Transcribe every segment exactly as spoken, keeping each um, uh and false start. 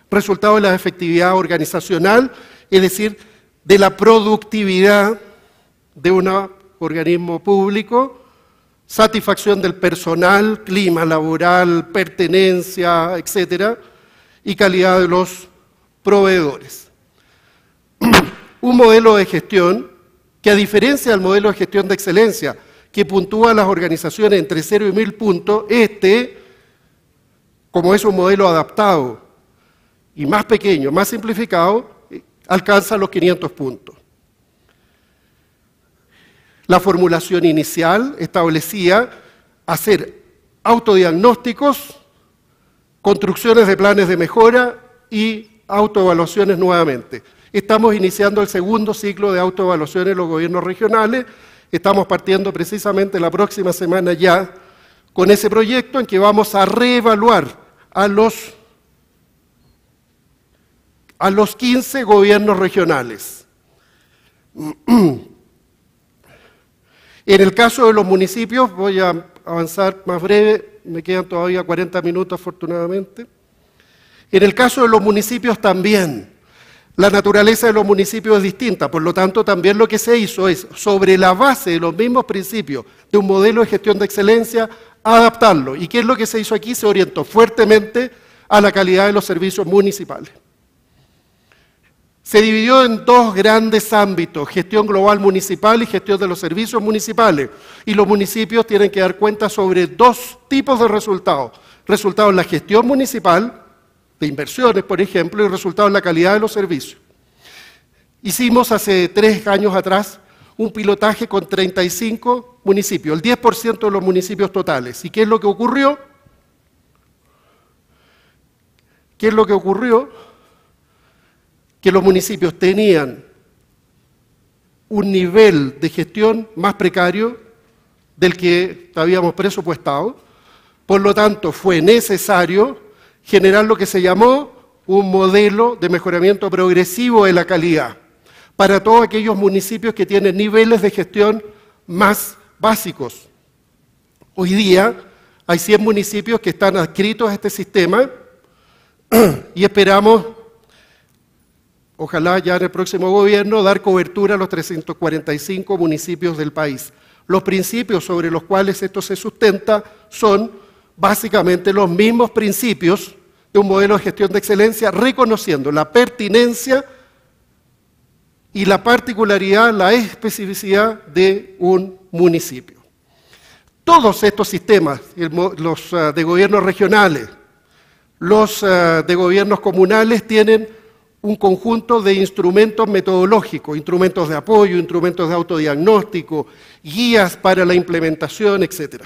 resultado de la efectividad organizacional, es decir, de la productividad de un organismo público, satisfacción del personal, clima laboral, pertenencia, etcétera, y calidad de los proveedores. Un modelo de gestión que, a diferencia del modelo de gestión de excelencia, que puntúa a las organizaciones entre cero y mil puntos, este, como es un modelo adaptado y más pequeño, más simplificado, alcanza los quinientos puntos. La formulación inicial establecía hacer autodiagnósticos, construcciones de planes de mejora y autoevaluaciones nuevamente. Estamos iniciando el segundo ciclo de autoevaluaciones en los gobiernos regionales. Estamos partiendo precisamente la próxima semana ya con ese proyecto en que vamos a reevaluar a los, a los quince gobiernos regionales. En el caso de los municipios, voy a avanzar más breve, me quedan todavía cuarenta minutos afortunadamente. En el caso de los municipios también, la naturaleza de los municipios es distinta, por lo tanto también lo que se hizo es, sobre la base de los mismos principios de un modelo de gestión de excelencia, adaptarlo. ¿Y qué es lo que se hizo aquí? Se orientó fuertemente a la calidad de los servicios municipales. Se dividió en dos grandes ámbitos, gestión global municipal y gestión de los servicios municipales. Y los municipios tienen que dar cuenta sobre dos tipos de resultados. Resultados en la gestión municipal, de inversiones, por ejemplo, y resultados en la calidad de los servicios. Hicimos hace tres años atrás un pilotaje con treinta y cinco municipios, el diez por ciento de los municipios totales. ¿Y qué es lo que ocurrió? ¿Qué es lo que ocurrió? Que los municipios tenían un nivel de gestión más precario del que habíamos presupuestado, por lo tanto fue necesario generar lo que se llamó un modelo de mejoramiento progresivo de la calidad para todos aquellos municipios que tienen niveles de gestión más básicos. Hoy día hay cien municipios que están adscritos a este sistema y esperamos, ojalá ya en el próximo gobierno, dar cobertura a los trescientos cuarenta y cinco municipios del país. Los principios sobre los cuales esto se sustenta son básicamente los mismos principios de un modelo de gestión de excelencia, reconociendo la pertinencia y la particularidad, la especificidad de un municipio. Todos estos sistemas, los de gobiernos regionales, los de gobiernos comunales, tienen un conjunto de instrumentos metodológicos, instrumentos de apoyo, instrumentos de autodiagnóstico, guías para la implementación, etcétera.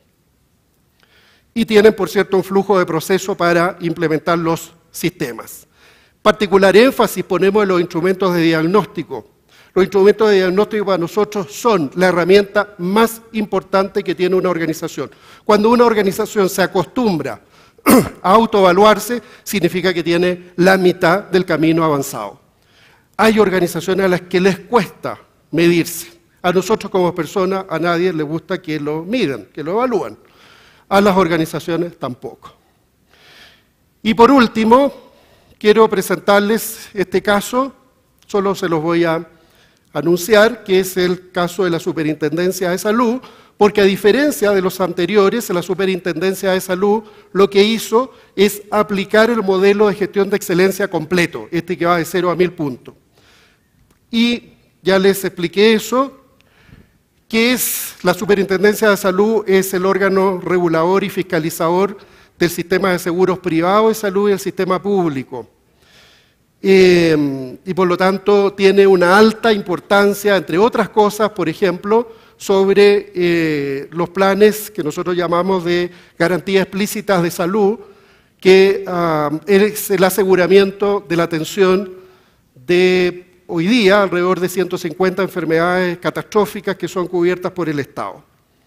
Y tienen, por cierto, un flujo de proceso para implementar los sistemas. Particular énfasis ponemos en los instrumentos de diagnóstico. Los instrumentos de diagnóstico para nosotros son la herramienta más importante que tiene una organización. Cuando una organización se acostumbra a autoevaluarse, significa que tiene la mitad del camino avanzado. Hay organizaciones a las que les cuesta medirse. A nosotros como personas, a nadie le gusta que lo midan, que lo evalúen. A las organizaciones tampoco. Y por último, quiero presentarles este caso, solo se los voy a anunciar, que es el caso de la Superintendencia de Salud, porque a diferencia de los anteriores, la Superintendencia de Salud lo que hizo es aplicar el modelo de gestión de excelencia completo, este que va de cero a mil puntos. Y ya les expliqué eso, que es la Superintendencia de Salud, es el órgano regulador y fiscalizador del sistema de seguros privados de salud y el sistema público. Eh, y por lo tanto tiene una alta importancia, entre otras cosas, por ejemplo, sobre eh, los planes que nosotros llamamos de garantías explícitas de salud, que uh, es el aseguramiento de la atención de hoy día alrededor de ciento cincuenta enfermedades catastróficas que son cubiertas por el Estado.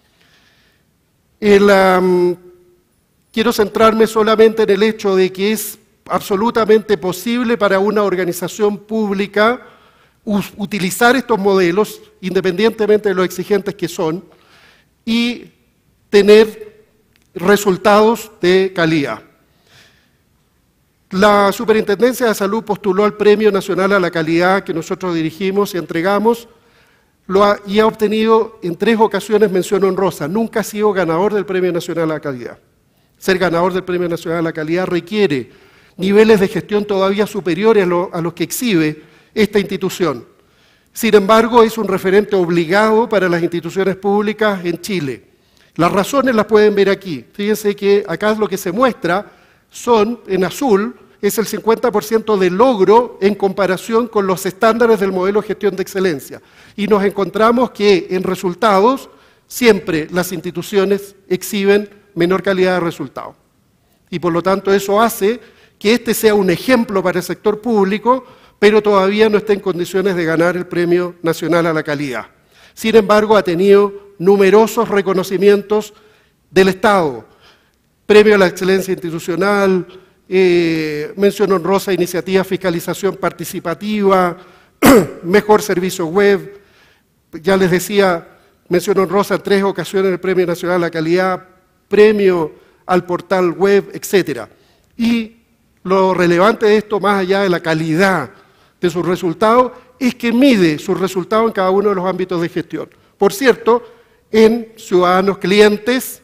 El, um, quiero centrarme solamente en el hecho de que es absolutamente posible para una organización pública utilizar estos modelos, independientemente de lo exigentes que son, y tener resultados de calidad. La Superintendencia de Salud postuló al Premio Nacional a la Calidad que nosotros dirigimos y entregamos lo ha, y ha obtenido en tres ocasiones mención honrosa. Nunca ha sido ganador del Premio Nacional a la Calidad. Ser ganador del Premio Nacional a la Calidad requiere niveles de gestión todavía superiores a, lo, a los que exhibe esta institución. Sin embargo, es un referente obligado para las instituciones públicas en Chile. Las razones las pueden ver aquí. Fíjense que acá lo que se muestra son, en azul, es el cincuenta por ciento de logro en comparación con los estándares del modelo de gestión de excelencia. Y nos encontramos que en resultados siempre las instituciones exhiben menor calidad de resultados. Y por lo tanto eso hace que este sea un ejemplo para el sector público, pero todavía no está en condiciones de ganar el Premio Nacional a la Calidad. Sin embargo, ha tenido numerosos reconocimientos del Estado. Premio a la Excelencia Institucional, eh, mención honrosa a Iniciativa Fiscalización Participativa, Mejor Servicio Web, ya les decía, mención honrosa en tres ocasiones el Premio Nacional a la Calidad, Premio al Portal Web, etcétera. Y lo relevante de esto, más allá de la calidad de sus resultados, es que mide sus resultados en cada uno de los ámbitos de gestión. Por cierto, en ciudadanos clientes,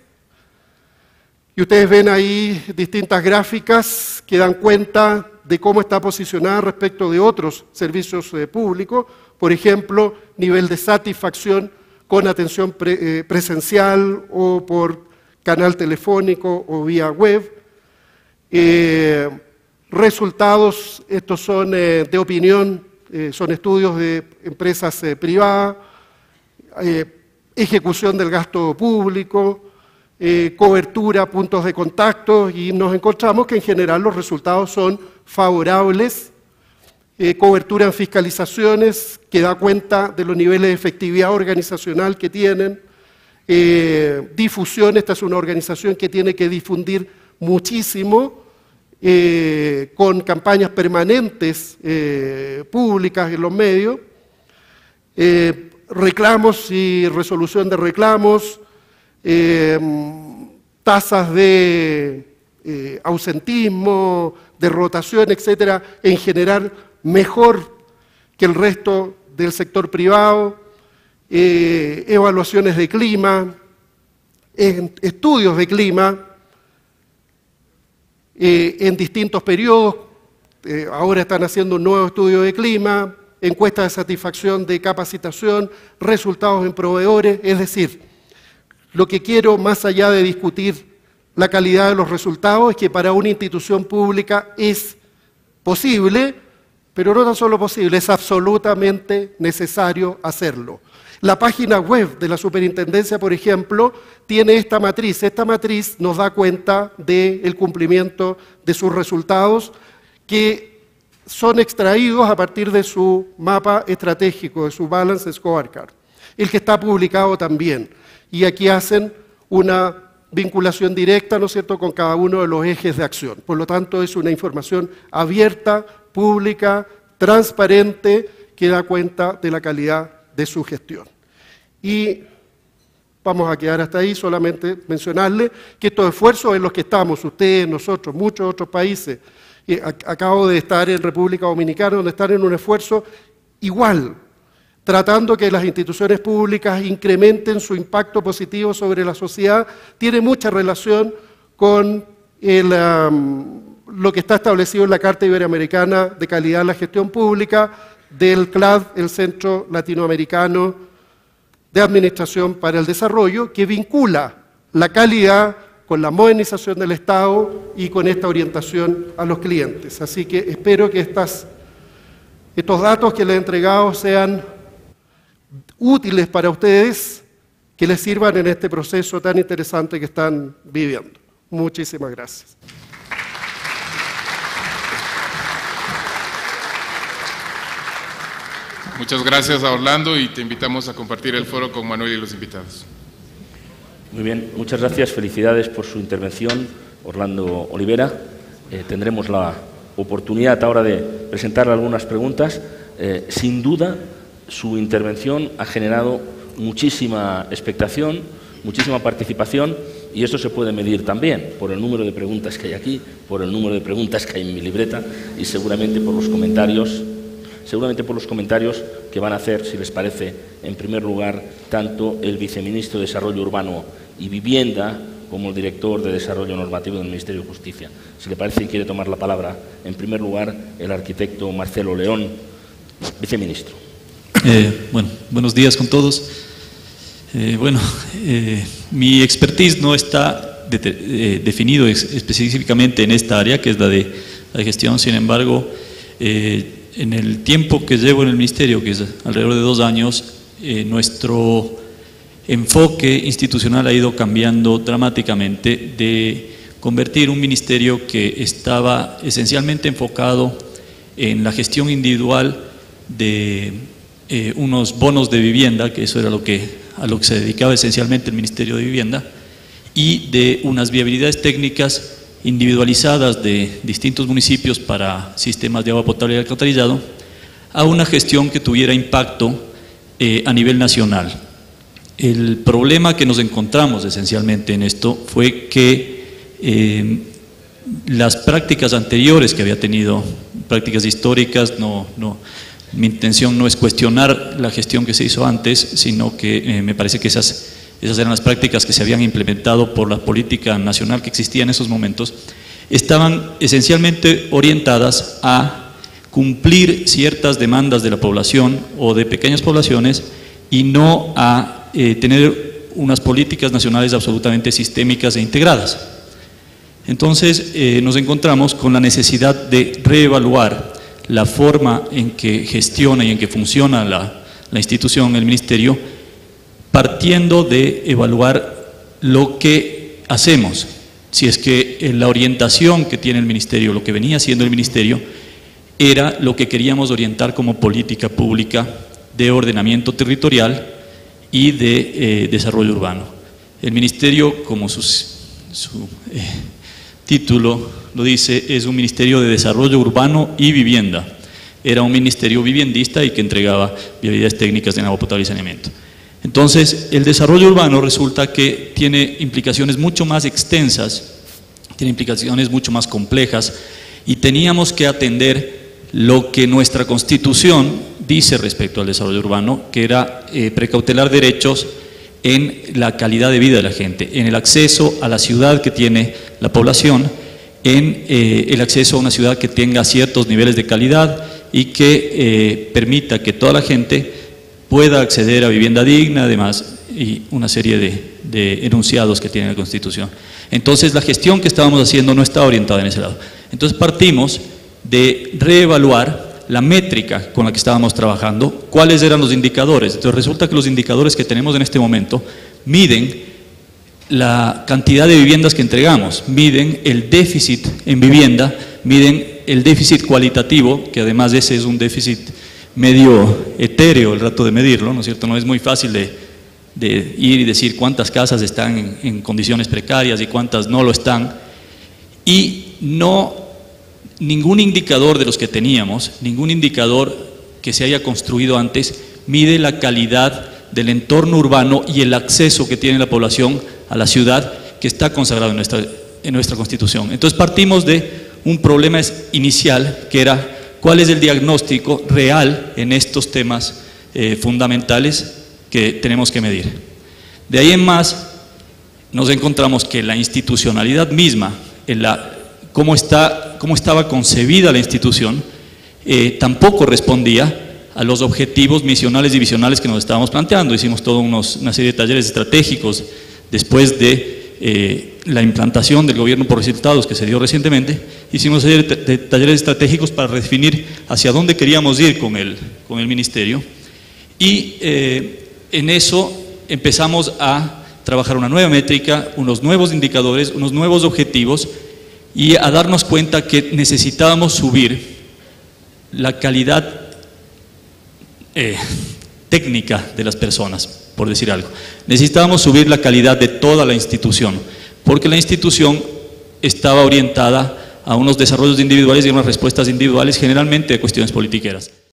y ustedes ven ahí distintas gráficas que dan cuenta de cómo está posicionada respecto de otros servicios eh, públicos, por ejemplo, nivel de satisfacción con atención pre, eh, presencial o por canal telefónico o vía web. Eh, resultados, estos son eh, de opinión, eh, son estudios de empresas eh, privadas, eh, ejecución del gasto público, Eh, cobertura, puntos de contacto, y nos encontramos que en general los resultados son favorables. Eh, cobertura en fiscalizaciones, que da cuenta de los niveles de efectividad organizacional que tienen. Eh, difusión, esta es una organización que tiene que difundir muchísimo, eh, con campañas permanentes eh, públicas en los medios. Eh, reclamos y resolución de reclamos. Eh, tasas de eh, ausentismo, de rotación, etcétera, en general mejor que el resto del sector privado, eh, evaluaciones de clima, eh, estudios de clima eh, en distintos periodos, eh, ahora están haciendo un nuevo estudio de clima, encuesta de satisfacción de capacitación, resultados en proveedores, es decir, lo que quiero, más allá de discutir la calidad de los resultados, es que para una institución pública es posible, pero no tan solo posible, es absolutamente necesario hacerlo. La página web de la Superintendencia, por ejemplo, tiene esta matriz. Esta matriz nos da cuenta del cumplimiento de sus resultados, que son extraídos a partir de su mapa estratégico, de su Balance Scorecard, el que está publicado también. Y aquí hacen una vinculación directa, ¿no es cierto?, con cada uno de los ejes de acción. Por lo tanto, es una información abierta, pública, transparente, que da cuenta de la calidad de su gestión. Y vamos a quedar hasta ahí, solamente mencionarle que estos esfuerzos en los que estamos, ustedes, nosotros, muchos otros países, y acabo de estar en República Dominicana, donde están en un esfuerzo igual, tratando que las instituciones públicas incrementen su impacto positivo sobre la sociedad, tiene mucha relación con el, um, lo que está establecido en la Carta Iberoamericana de Calidad de la Gestión Pública, del C L A D, el Centro Latinoamericano de Administración para el Desarrollo, que vincula la calidad con la modernización del Estado y con esta orientación a los clientes. Así que espero que estas, estos datos que les he entregado sean útiles para ustedes, que les sirvan en este proceso tan interesante que están viviendo. Muchísimas gracias. Muchas gracias a Orlando y te invitamos a compartir el foro con Manuel y los invitados. Muy bien, muchas gracias, felicidades por su intervención, Orlando Olivera. Eh, tendremos la oportunidad ahora de presentar algunas preguntas. Eh, sin duda, su intervención ha generado muchísima expectación, muchísima participación y esto se puede medir también por el número de preguntas que hay aquí, por el número de preguntas que hay en mi libreta y seguramente por los comentarios, seguramente por los comentarios que van a hacer, si les parece, en primer lugar, tanto el viceministro de Desarrollo Urbano y Vivienda como el director de Desarrollo Normativo del Ministerio de Justicia. Si le parece y quiere tomar la palabra, en primer lugar, el arquitecto Marcelo León, viceministro. Eh, bueno, buenos días con todos. Eh, bueno, eh, mi expertise no está de, eh, definido ex, específicamente en esta área, que es la de la gestión. Sin embargo, eh, en el tiempo que llevo en el Ministerio, que es alrededor de dos años, eh, nuestro enfoque institucional ha ido cambiando dramáticamente, de convertir un ministerio que estaba esencialmente enfocado en la gestión individual de eh, unos bonos de vivienda, que eso era lo que a lo que se dedicaba esencialmente el Ministerio de Vivienda, y de unas viabilidades técnicas individualizadas de distintos municipios para sistemas de agua potable y alcantarillado, a una gestión que tuviera impacto eh, a nivel nacional. El problema que nos encontramos esencialmente en esto fue que eh, las prácticas anteriores que había tenido, prácticas históricas, no, no, mi intención no es cuestionar la gestión que se hizo antes, sino que eh, me parece que esas, esas eran las prácticas que se habían implementado por la política nacional que existía en esos momentos, estaban esencialmente orientadas a cumplir ciertas demandas de la población o de pequeñas poblaciones y no a eh, tener unas políticas nacionales absolutamente sistémicas e integradas. Entonces eh, nos encontramos con la necesidad de reevaluar la forma en que gestiona y en que funciona la, la institución, el ministerio, partiendo de evaluar lo que hacemos. Si es que la orientación que tiene el ministerio, lo que venía haciendo el ministerio, era lo que queríamos orientar como política pública de ordenamiento territorial y de eh, desarrollo urbano. El ministerio, como sus, su eh, título lo dice, es un ministerio de desarrollo urbano y vivienda. Era un ministerio viviendista y que entregaba viabilidades técnicas de agua potable y saneamiento. Entonces, el desarrollo urbano resulta que tiene implicaciones mucho más extensas, tiene implicaciones mucho más complejas, y teníamos que atender lo que nuestra Constitución dice respecto al desarrollo urbano, que era eh, precautelar derechos en la calidad de vida de la gente, en el acceso a la ciudad que tiene la población, en eh, el acceso a una ciudad que tenga ciertos niveles de calidad y que eh, permita que toda la gente pueda acceder a vivienda digna, además, y una serie de, de enunciados que tiene la Constitución. Entonces, la gestión que estábamos haciendo no estaba orientada en ese lado. Entonces, partimos de reevaluar la métrica con la que estábamos trabajando, cuáles eran los indicadores. Entonces, resulta que los indicadores que tenemos en este momento miden la cantidad de viviendas que entregamos, miden el déficit en vivienda, miden el déficit cualitativo, que además ese es un déficit medio etéreo el rato de medirlo, ¿no es cierto? No es muy fácil de, de ir y decir cuántas casas están en, en condiciones precarias y cuántas no lo están, y no, ningún indicador de los que teníamos, ningún indicador que se haya construido antes, mide la calidad del entorno urbano y el acceso que tiene la población a la ciudad, que está consagrado en nuestra, en nuestra Constitución. Entonces partimos de un problema inicial, que era cuál es el diagnóstico real en estos temas eh, fundamentales que tenemos que medir. De ahí en más nos encontramos que la institucionalidad misma, en la, cómo, está, cómo estaba concebida la institución, eh, tampoco respondía a los objetivos misionales y visionales que nos estábamos planteando. Hicimos toda unos, una serie de talleres estratégicos después de eh, la implantación del gobierno por resultados que se dio recientemente. Hicimos una serie de talleres estratégicos para redefinir hacia dónde queríamos ir con el, con el ministerio, y eh, en eso empezamos a trabajar una nueva métrica, unos nuevos indicadores, unos nuevos objetivos, y a darnos cuenta que necesitábamos subir la calidad eh, técnica de las personas, por decir algo. Necesitábamos subir la calidad de toda la institución, porque la institución estaba orientada a unos desarrollos individuales y a unas respuestas individuales, generalmente de cuestiones politiqueras.